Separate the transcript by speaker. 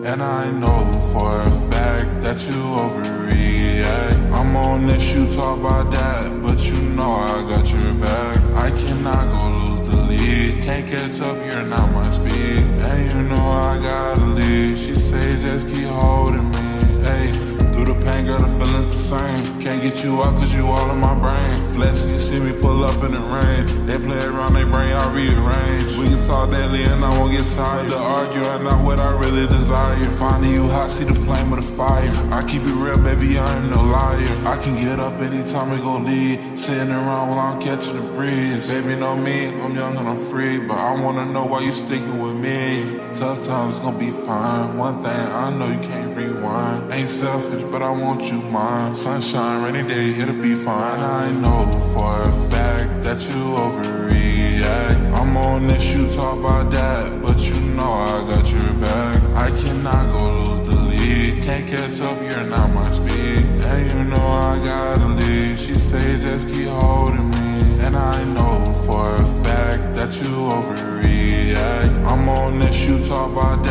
Speaker 1: And I know for a fact that you overreact. I'm on this, you talk about that, but you know I got your back. I cannot go lose the lead, can't catch up, you're not my speed. And you know I gotta leave, she say just keep holding me. Hey, through the pain, girl, the feeling's the same. Can't get you out cause you all in my brain. Flexing, you see me pull up in the rain. They play around, they brain, I rearrange. We can talk daily and I won't get tired to argue, and not what I really desire. Finding you hot, see the flame of the fire. I keep it real, baby, I am no liar. I can get up anytime it gon' lead. Sitting around while I'm catching the breeze. Baby, know me, I'm young and I'm free, but I wanna know why you sticking with me. Tough times gon' be fine. One thing I know, you can't rewind. Ain't selfish, but I want you mine. Sunshine, rainy day, it'll be fine. I know for a fact that you overreact. I'm on this, you talk about that, but you know I got your back. I cannot go lose the lead, can't catch up, you're not my speed. And you know I gotta leave, she say just keep holding me. And I know for a fact that you overreact. I'm on this, you talk about